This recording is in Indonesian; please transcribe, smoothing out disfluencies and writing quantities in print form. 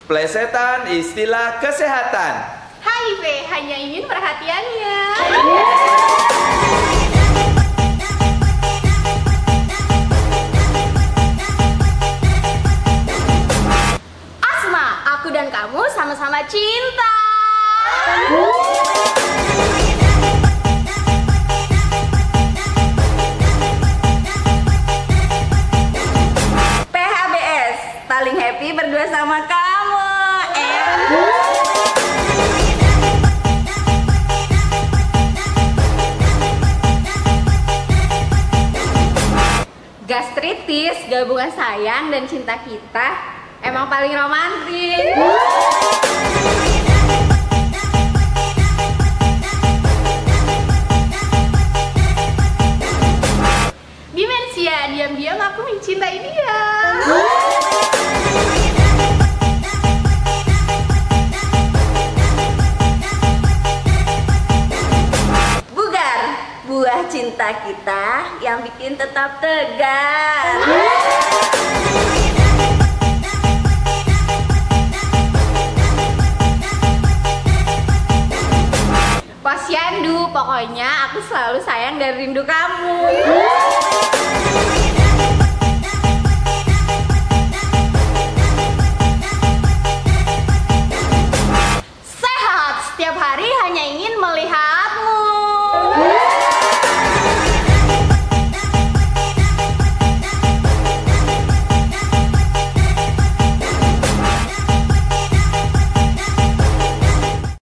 Plesetan istilah kesehatan. HIV hanya ingin perhatiannya. Asma, aku dan kamu sama-sama cinta. PHBS, paling happy berdua sama kamu. Gastritis, gabungan sayang dan cinta kita emang paling romantis. Demensia, diam-diam aku mencintai dia. Bugar, buah cinta kita yang bikin tetap tegar. Posyandu, pokoknya aku selalu sayang dan rindu kamu.